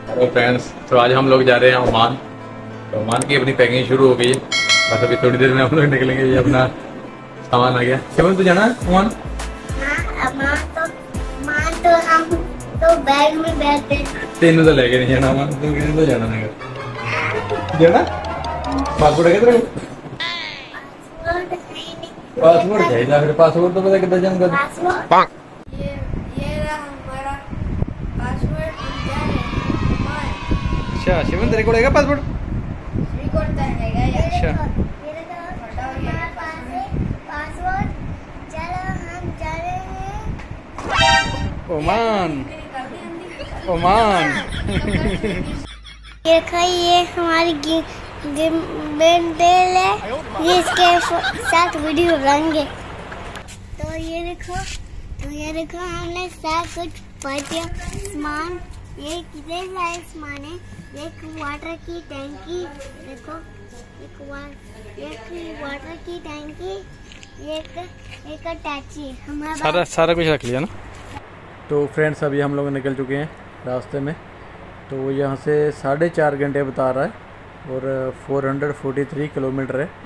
Hello friends, तो आज हम लोग जा रहे हैं ओमान। तो ओमान की अपनी पैकिंग शुरू हो गई है। बस अभी थोड़ी देर में हम लोग निकलेंगे। ये अपना सामान आ गया। शिवन, तू जाना है ओमान? तो हम तो बैग में बैठे। तेन तो लेके नहीं जाना ओमान, तू किसी तो जाना नहीं जाना। पासपोर्ट है तेरे? पासपोर्ट चाहिए। फिर पासपोर्ट तो पता कितना जाऊंगा। अच्छा शिवन, तेरे को रहेगा पासपोर्ट? अच्छा ओमान। ओमान ये हमारी गिम्बल है, ये इसके साथ वीडियो बनाएंगे। तो ये देखो हमने सब कुछ पाया सामान। ये कितने सारे सामान है। एक वाटर की टैंकी, देखो एक वाटर की टैंकी, एक अटैची। सारा कुछ रख लिया ना। तो फ्रेंड्स, अभी हम लोग निकल चुके हैं रास्ते में। तो वो यहाँ से 4.5 घंटे बता रहा है और 443 किलोमीटर है।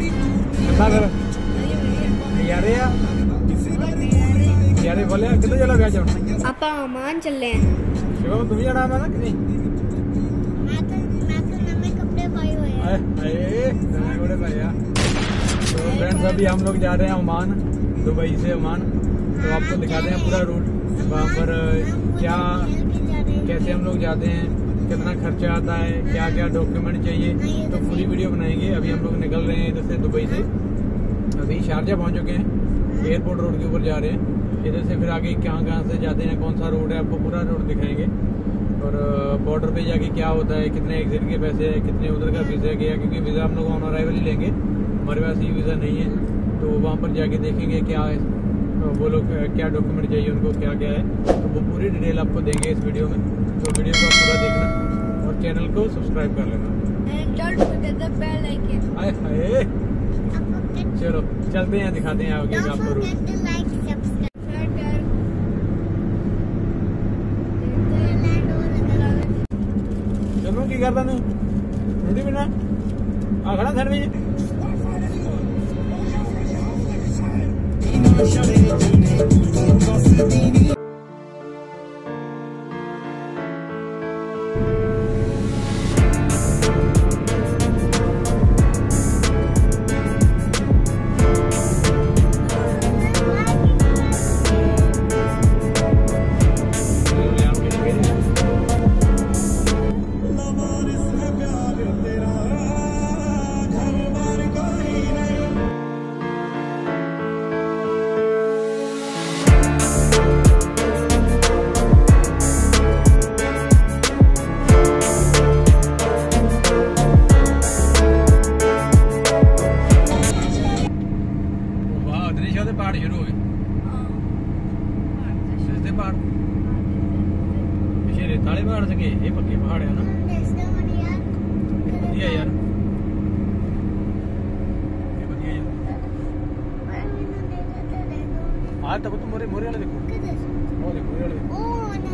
यारे बोले कितने चला गया जाओ? आप ओमान चल रहे हैं। शिवम, तुम ही जाना है ना कि नहीं? मैं तो नए कपड़े पाए हुए हैं। नए कपड़े पाए यार। तो फ्रेंड्स, अभी हम लोग जा रहे हैं ओमान, दुबई से ओमान। तो आपको दिखाते हैं पूरा रूट, वहाँ पर क्या कैसे हम लोग जाते हैं, कितना खर्चा आता है, क्या क्या डॉक्यूमेंट चाहिए, तो पूरी वीडियो बनाएंगे। अभी हम लोग निकल रहे हैं इधर से दुबई से। अभी शारजा पहुँच चुके हैं, एयरपोर्ट रोड के ऊपर जा रहे हैं। इधर से फिर आगे कहाँ से जाते हैं, कौन सा रोड है, आपको पूरा रोड दिखाएंगे। और बॉर्डर पे जाके क्या होता है, कितने एग्जिट के पैसे है, कितने उधर का वीज़ा गया, क्योंकि वीज़ा हम लोग ऑन अराइवल ही लेंगे, हमारे पास ये वीज़ा नहीं है। तो वहाँ पर जाके देखेंगे क्या है, वो लोग क्या डॉक्यूमेंट चाहिए उनको, क्या क्या है। तो वो पूरी डिटेल आपको देंगे इस वीडियो में। तो वीडियो को आप पूरा देखना और चैनल को सब्सक्राइब कर लेना। चलो चलते हैं, दिखाते हैं आगे आपको रूट। चलो की करता नहीं रोटी बिना आ खड़ा घर में। पहाड़ शुरू हो गए, पहाड़ पिछले रेताले पहाड़ से ये पक्के पहाड़ है ना। बढ़िया यार, हाँ तब तो मोरे मोरे वाले देखो, वो देखो मोरे वाले देखो।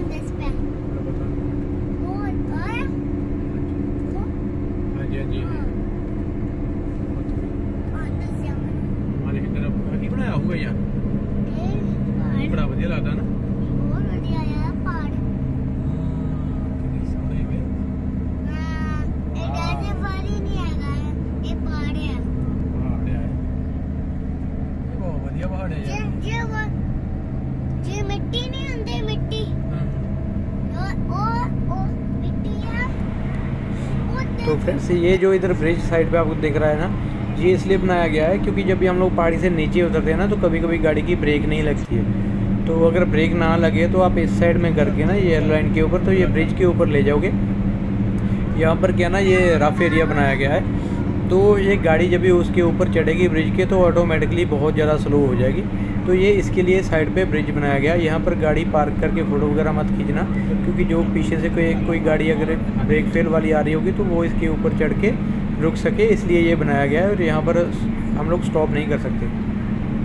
हाँ जी हाँ जी, बनाया हुआ यार, बड़ा बढ़िया लगता है ना। मिट्टी नहीं होती, मिट्टी तो फ्रेंड्स, ये जो इधर ब्रिज साइड पे आपको दिख रहा है ना, ये इसलिए बनाया गया है क्योंकि जब भी हम लोग पहाड़ी से नीचे उतरते हैं ना, तो कभी कभी गाड़ी की ब्रेक नहीं लगती है। तो अगर ब्रेक ना लगे तो आप इस साइड में करके ना, ये एयरलाइन के ऊपर, तो ये ब्रिज के ऊपर ले जाओगे। यहाँ पर क्या ना, ये रफ एरिया बनाया गया है। तो ये गाड़ी जब भी उसके ऊपर चढ़ेगी ब्रिज के, तो ऑटोमेटिकली बहुत ज़्यादा स्लो हो जाएगी। तो ये इसके लिए साइड पे ब्रिज बनाया गया। यहाँ पर गाड़ी पार्क करके फ़ोटो वगैरह मत खींचना, क्योंकि जो पीछे से कोई गाड़ी अगर ब्रेक फेल वाली आ रही होगी तो वो इसके ऊपर चढ़ के रुक सके, इसलिए ये बनाया गया है। और यहाँ पर हम लोग स्टॉप नहीं कर सकते।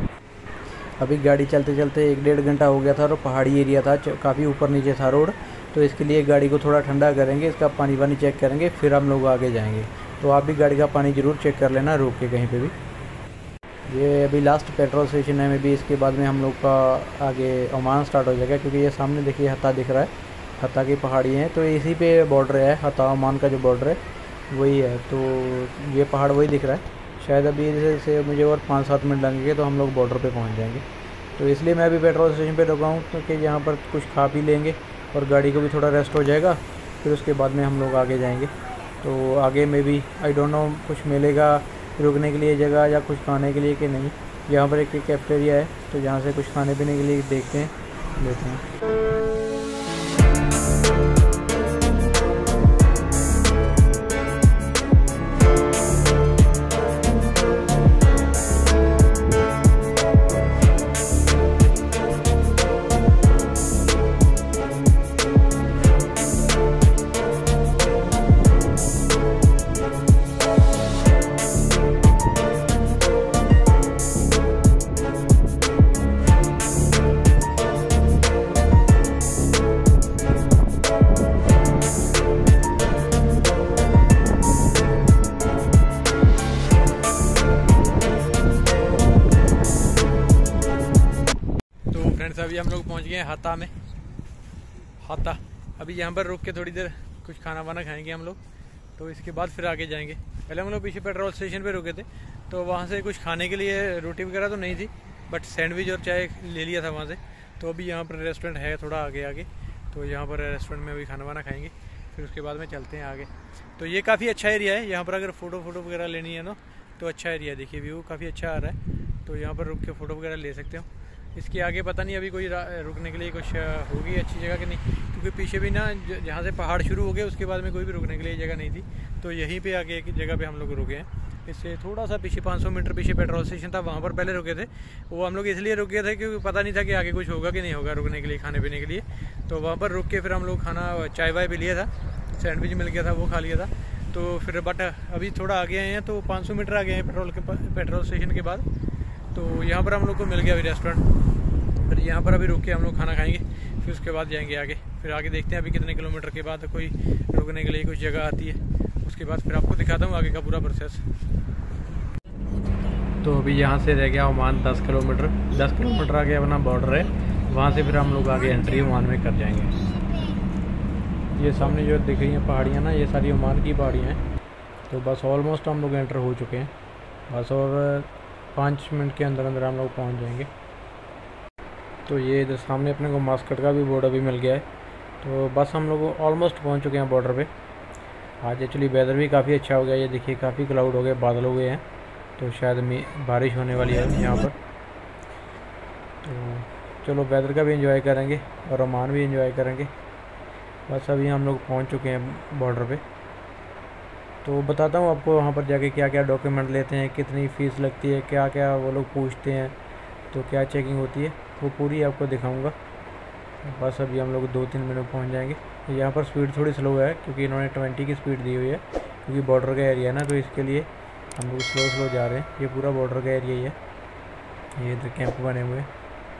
अभी गाड़ी चलते चलते 1-1.5 घंटा हो गया था और पहाड़ी एरिया था, काफ़ी ऊपर नीचे था रोड। तो इसके लिए गाड़ी को थोड़ा ठंडा करेंगे, इसका पानी वानी चेक करेंगे, फिर हम लोग आगे जाएंगे। तो आप भी गाड़ी का पानी ज़रूर चेक कर लेना रुक के कहीं पे भी। ये अभी लास्ट पेट्रोल स्टेशन है, में भी इसके बाद में हम लोग का आगे ओमान स्टार्ट हो जाएगा, क्योंकि ये सामने देखिए हत्ता दिख रहा है, हत्ता की पहाड़ी हैं, तो इसी पे बॉर्डर है, हत्ता ओमान का जो बॉर्डर है वही है। तो ये पहाड़ वही दिख रहा है। शायद अभी से मुझे और 5-7 मिनट लगेंगे तो हम लोग बॉर्डर पे पहुंच जाएंगे। तो इसलिए मैं अभी पेट्रोल स्टेशन पे रुका हूँ, क्योंकि यहाँ पर कुछ खा पी लेंगे और गाड़ी को भी थोड़ा रेस्ट हो जाएगा, फिर उसके बाद में हम लोग आगे जाएंगे। तो आगे में भी आई डोंट नो कुछ मिलेगा रुकने के लिए जगह या कुछ खाने के लिए कि नहीं। यहाँ पर एक कैफेटेरिया है, तो यहाँ से कुछ खाने पीने के लिए देखते हैं, लेते हैं। फ्रेंड्स अभी हम लोग पहुंच गए हैं हत्ता में। हत्ता अभी यहाँ पर रुक के थोड़ी देर कुछ खाना वाना खाएंगे हम लोग, तो इसके बाद फिर आगे जाएंगे। पहले हम लोग पीछे पेट्रोल स्टेशन पे रुके थे, तो वहाँ से कुछ खाने के लिए रोटी वगैरह तो नहीं थी, बट सैंडविच और चाय ले लिया था वहाँ से। तो अभी यहाँ पर रेस्टोरेंट है थोड़ा आगे आगे, तो यहाँ पर रेस्टोरेंट में अभी खाना वाना खाएंगे, फिर उसके बाद में चलते हैं आगे। तो ये काफ़ी अच्छा एरिया है, यहाँ पर अगर फ़ोटो वगैरह लेनी है ना तो अच्छा एरिया, देखिए व्यू काफ़ी अच्छा आ रहा है, तो यहाँ पर रुक के फ़ोटो वगैरह ले सकते हो। इसके आगे पता नहीं अभी कोई रुकने के लिए कुछ होगी अच्छी जगह कि नहीं, क्योंकि पीछे भी ना जहाँ से पहाड़ शुरू हो गए उसके बाद में कोई भी रुकने के लिए जगह नहीं थी, तो यहीं पे आगे एक जगह पे हम लोग रुके हैं। इससे थोड़ा सा पीछे 500 मीटर पीछे पेट्रोल स्टेशन था, वहाँ पर पहले रुके थे। वो हम लोग इसलिए रुके थे क्योंकि पता नहीं था कि आगे कुछ होगा कि नहीं होगा रुकने के लिए, खाने पीने के लिए। तो वहाँ पर रुक के फिर हम लोग खाना चाय वाय भी लिया था, सैंडविच मिल गया था, वो खा लिया था। तो फिर बट अभी थोड़ा आगे आए हैं, तो 500 मीटर आगे हैं पेट्रोल स्टेशन के बाद, तो यहाँ पर हम लोग को मिल गया अभी रेस्टोरेंट। फिर यहाँ पर अभी रुक के हम लोग खाना खाएंगे, फिर उसके बाद जाएंगे आगे। फिर आगे देखते हैं अभी कितने किलोमीटर के बाद कोई रुकने के लिए कुछ जगह आती है, उसके बाद फिर आपको दिखाता हूँ आगे का पूरा प्रोसेस। तो अभी यहाँ से रह गया ओमान 10 किलोमीटर आगे अपना बॉर्डर है, वहाँ से फिर हम लोग आगे एंट्री ओमान में कर जाएंगे। ये सामने जो दिख रही हैं पहाड़ियाँ ना, ये सारी ओमान की पहाड़ियाँ हैं। तो बस ऑलमोस्ट हम लोग एंटर हो चुके हैं, बस और 5 मिनट के अंदर अंदर हम लोग पहुँच जाएंगे। तो ये इधर सामने अपने को मास्कट का भी बोर्ड अभी मिल गया है, तो बस हम लोग ऑलमोस्ट पहुंच चुके हैं बॉर्डर पे। आज एक्चुअली वेदर भी काफ़ी अच्छा हो गया, ये देखिए काफ़ी क्लाउड हो गए, बादल हो गए हैं, तो शायद बारिश होने वाली है यहाँ पर। तो चलो वेदर का भी एंजॉय करेंगे और ओमान भी एंजॉय करेंगे। बस अभी हम लोग पहुँच चुके हैं बॉर्डर पर। तो बताता हूँ आपको वहाँ पर जाके क्या क्या डॉक्यूमेंट लेते हैं, कितनी फ़ीस लगती है, क्या क्या वो लोग पूछते हैं, तो क्या चेकिंग होती है, वो पूरी आपको दिखाऊंगा। बस अभी हम लोग 2-3 मिनट में पहुंच जाएंगे। यहाँ पर स्पीड थोड़ी स्लो है, क्योंकि इन्होंने 20 की स्पीड दी हुई है, क्योंकि बॉर्डर का एरिया है ना, तो इसके लिए हम लोग स्लो जा रहे हैं। ये पूरा बॉर्डर का एरिया ही है, ये इधर कैंप बने हुए हैं।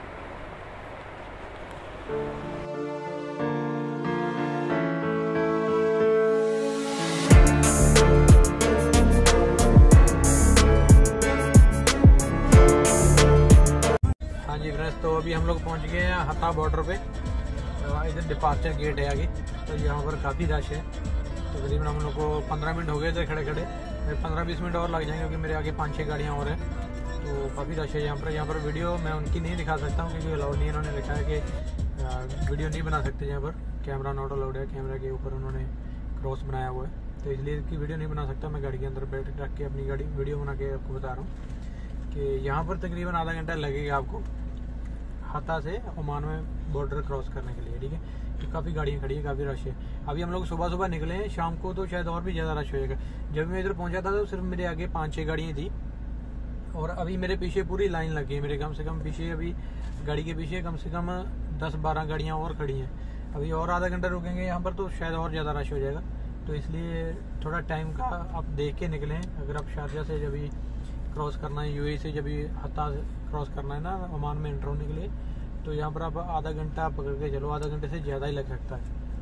तो अभी हम लोग पहुंच गए हैं हत्ता बॉर्डर पे, इधर डिपार्चर गेट है आगे, तो यहाँ पर काफ़ी रश है। तकरीबन हम लोग को 15 मिनट हो गए थे खड़े 15-20 मिनट और लग जाएंगे, क्योंकि मेरे आगे 5-6 गाड़ियाँ और हैं, तो काफ़ी रश है यहाँ पर। यहाँ पर वीडियो मैं उनकी नहीं दिखा सकता हूँ, क्योंकि अलाउड नहीं, इन्होंने लिखा है कि वीडियो नहीं बना सकते यहाँ पर, कैमरा नॉट अलाउड है, कैमरा के ऊपर उन्होंने क्रॉस बनाया हुआ है, तो इसलिए इसकी वीडियो नहीं बना सकता। मैं गाड़ी के अंदर बैठ रख के अपनी गाड़ी वीडियो बना के आपको बता रहा हूँ कि यहाँ पर तकरीबन आधा घंटा लगेगा आपको हत्ता से ओमान में बॉर्डर क्रॉस करने के लिए, ठीक है। तो काफ़ी गाड़ियाँ खड़ी है, काफ़ी रश है। अभी हम लोग सुबह निकले हैं, शाम को तो शायद और भी ज़्यादा रश हो जाएगा। जब मैं इधर पहुंचा था तो सिर्फ मेरे आगे 5-6 गाड़ियाँ थी, और अभी मेरे पीछे पूरी लाइन लगी है। मेरे कम से कम पीछे, अभी गाड़ी के पीछे कम से कम 10-12 गाड़ियाँ और खड़ी हैं। अभी और आधा घंटा रुकेंगे यहाँ पर, तो शायद और ज़्यादा रश हो जाएगा। तो इसलिए थोड़ा टाइम का आप देख के निकलें। अगर आप शारजा से जब क्रॉस करना है, यूएई से जब हत्ता क्रॉस करना है ना ओमान में एंटर होने के लिए, तो यहाँ पर आप आधा घंटा पकड़ के चलो, आधा घंटे से ज़्यादा ही लग सकता है।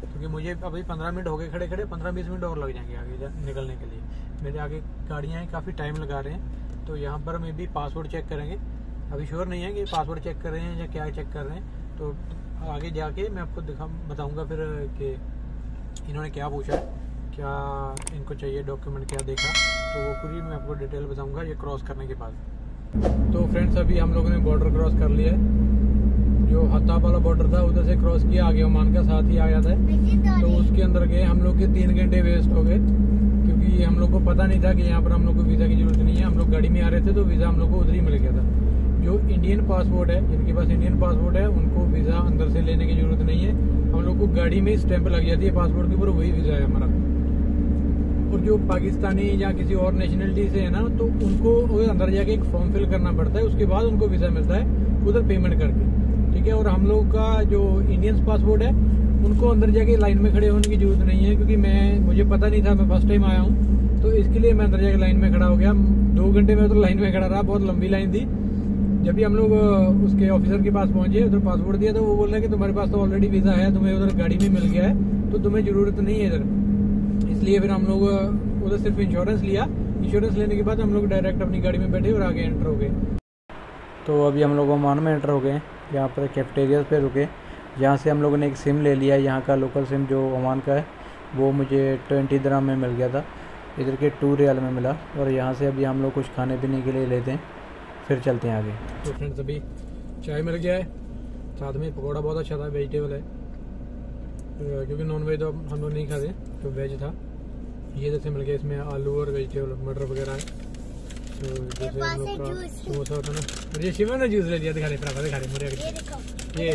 क्योंकि मुझे अभी 15 मिनट हो गए खड़े खड़े, 15-20 मिनट और लग जाएंगे आगे निकलने के लिए। मेरे आगे गाड़ियाँ हैं, काफ़ी टाइम लगा रहे हैं। तो यहाँ पर मैं भी पासवर्ड चेक करेंगे, अभी श्योर नहीं है कि पासवर्ड चेक कर रहे हैं या क्या चेक कर रहे हैं। तो आगे जाके मैं आपको बताऊँगा फिर कि इन्होंने क्या पूछा है, क्या इनको चाहिए डॉक्यूमेंट, क्या देखा, तो वो पूरी मैं आपको डिटेल बताऊँगा ये क्रॉस करने के बाद। तो फ्रेंड्स अभी हम लोगों ने बॉर्डर क्रॉस कर लिया है। जो हताब वाला बॉर्डर था उधर से क्रॉस किया, आगे ओमान का साथ ही आ जाता है। तो उसके अंदर गए, हम लोग के 3 घंटे वेस्ट हो गए, क्योंकि हम लोग को पता नहीं था कि यहाँ पर हम लोग को वीज़ा की जरूरत नहीं है। हम लोग गाड़ी में आ रहे थे तो वीज़ा हम लोग को उधर ही मिल गया था। जो इंडियन पासपोर्ट है, जिनके पास इंडियन पासपोर्ट है, उनको वीज़ा अंदर से लेने की जरूरत नहीं है। हम लोग को गाड़ी में स्टैंप लग जाती है पासपोर्ट के ऊपर, वही वीज़ा है हमारा। और जो पाकिस्तानी या किसी और नेशनलिटी से है ना, तो उनको अंदर जाके एक फॉर्म फिल करना पड़ता है, उसके बाद उनको वीज़ा मिलता है उधर पेमेंट करके, ठीक है। और हम लोग का जो इंडियन पासपोर्ट है, उनको अंदर जाके लाइन में खड़े होने की जरूरत नहीं है, क्योंकि मुझे पता नहीं था, मैं फर्स्ट टाइम आया हूँ, तो इसके लिए मैं अंदर जाके लाइन में खड़ा हो गया। 2 घंटे में तो लाइन में खड़ा रहा, बहुत लंबी लाइन थी। जब भी हम लोग उसके ऑफिसर के पास पहुंचे, उधर पासपोर्ट दिया, तो वो बोल रहा है कि तुम्हारे पास तो ऑलरेडी वीज़ा है, तुम्हें उधर गाड़ी में मिल गया है, तो तुम्हें ज़रूरत नहीं है इधर। इसलिए फिर हम लोग उधर सिर्फ इंश्योरेंस लिया। इंश्योरेंस लेने के बाद हम लोग डायरेक्ट अपनी गाड़ी में बैठे और आगे एंटर हो गए। तो अभी हम लोग ओमान में एंटर हो गए। यहाँ पर कैफेटेरिया पे रुके, यहाँ से हम लोगों ने एक सिम ले लिया, यहाँ का लोकल सिम जो ओमान का है, वो मुझे 20 दिरहम में मिल गया था, इधर के 2 रियाल में मिला। और यहाँ से अभी हम लोग कुछ खाने पीने के लिए लेते हैं, फिर चलते हैं आगे। तो फ्रेंड्स अभी चाय मिल गया है, साथ में पकौड़ा बहुत अच्छा था, वेजिटेबल है, क्योंकि नॉन वेज तो हम लोग नहीं खाते, तो वेज था। ये जैसे मिल गया, इसमें आलू और वेजिटेबल मटर वगैरह है। तो जैसे हम लोग का समोसा होता है ना, और ये शिवम ने जूस ले लिया, दिखा रहे मुझे, ये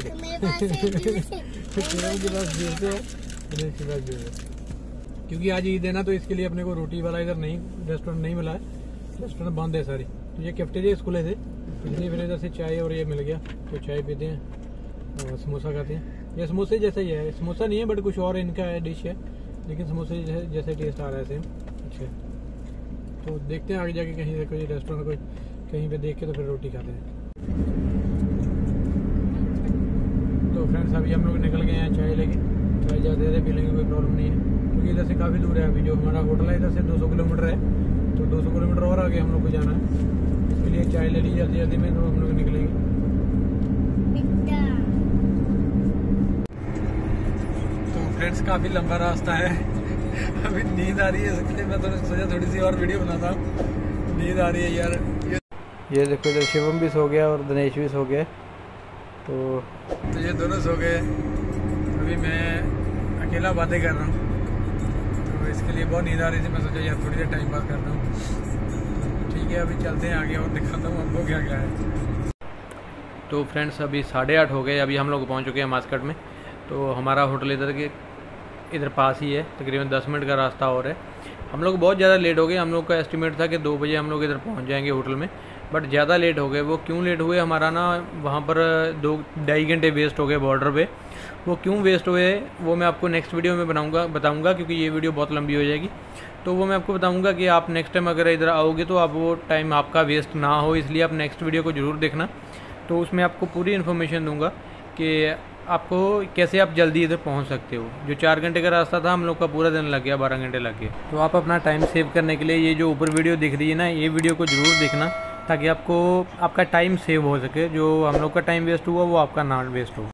शिवम के पास जूस है, क्योंकि आज ईद है ना, तो इसके लिए अपने को रोटी वाला इधर नहीं, रेस्टोरेंट नहीं मिला है, रेस्टोरेंट बंद है सारी। तो ये कैफेटेरिया खुले थे, इसलिए फिर इधर से चाय और ये मिल गया, तो चाय पीते हैं और समोसा खाते हैं। ये समोसे जैसा ही है, समोसा नहीं है बट कुछ और इनका है डिश है, लेकिन समोसे जैसे टेस्ट आ रहा है सेम। अच्छा, तो देखते हैं आगे जाके कहीं से कोई रेस्टोरेंट कोई कहीं पे देख के तो फिर रोटी खाते हैं। तो फ्रेंड्स अभी हम लोग निकल गए हैं चाय लेके, चाय जाते थे, पी लेंगे, कोई प्रॉब्लम नहीं है, क्योंकि इधर से काफ़ी दूर है। अभी जो हमारा होटल है इधर से 200 किलोमीटर है, तो 200 किलोमीटर और आगे हम लोग को जाना है, इसके लिए चाय ले ली जल्दी जल्दी में, तो हम लोग निकलेंगे। तो फ्रेंड्स काफ़ी लंबा रास्ता है, अभी नींद आ रही है, इसलिए मैं सोचा थोड़ी सी और वीडियो बनाता हूँ। नींद आ रही है यार। ये देखो इधर शिवम भी सो गया और दिनेश भी सो गया, तो ये दोनों सो गए, अभी मैं अकेला बातें कर रहा हूँ, तो इसके लिए बहुत नींद आ रही थी। मैं सोचा यार थोड़ी देर टाइम पास करता हूँ। ठीक है, अभी चलते हैं आगे और दिखाता हूँ आपको क्या क्या है। तो फ्रेंड्स अभी 8:30 हो गए, अभी हम लोग पहुँच चुके हैं मास्कट में। तो हमारा होटल इधर पास ही है, तकरीबन 10 मिनट का रास्ता और है। हम लोग बहुत ज़्यादा लेट हो गए, हम लोग का एस्टिमेट था कि 2 बजे हम लोग इधर पहुंच जाएंगे होटल में, बट ज़्यादा लेट हो गए। वो क्यों लेट हुए, हमारा ना वहाँ पर 2-2.5 घंटे वेस्ट हो गए बॉर्डर पे। वो क्यों वेस्ट हुए वो मैं आपको नेक्स्ट वीडियो में बताऊँगा, क्योंकि ये वीडियो बहुत लंबी हो जाएगी। तो वो मैं आपको बताऊँगा कि आप नेक्स्ट टाइम अगर इधर आओगे तो आप वो टाइम आपका वेस्ट ना हो, इसलिए आप नेक्स्ट वीडियो को ज़रूर देखना। तो उसमें आपको पूरी इन्फॉर्मेशन दूँगा कि आपको कैसे आप जल्दी इधर पहुंच सकते हो। जो 4 घंटे का रास्ता था, हम लोग का पूरा दिन लग गया, 12 घंटे लग गए। तो आप अपना टाइम सेव करने के लिए ये जो ऊपर वीडियो दिख रही है ना, ये वीडियो को ज़रूर देखना, ताकि आपका टाइम सेव हो सके। जो हम लोग का टाइम वेस्ट हुआ वो आपका ना वेस्ट हो।